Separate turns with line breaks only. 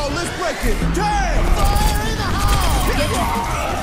let's break it. Damn! Fire in the house!